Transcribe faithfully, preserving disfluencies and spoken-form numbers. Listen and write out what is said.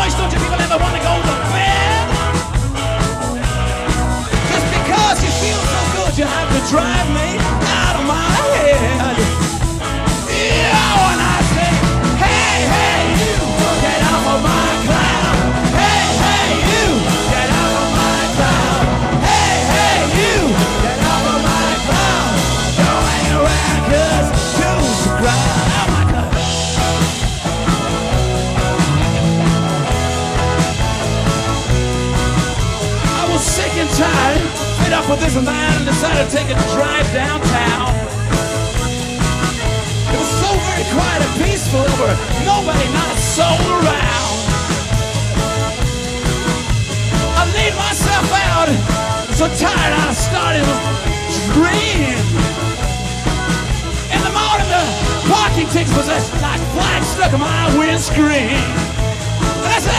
boys, don't you people ever want to go to bed? Just because you feel so good, you have to drive me out of my head. Yeah, when I say, hey, hey, you, get off of my cloud. Hey, hey, you, get off of my cloud. Hey, hey, you, get off of my cloud. Don't hang around, cause two's the crowd. Oh my God. I was sick and tired, fed up with this and that, and decided to take a drive downtown. It was so very quiet and peaceful, there were nobody, not a soul around. I laid myself out, so tired I started to dream. In the morning the parking tickets was like flags stuck in my windscreen. And I said,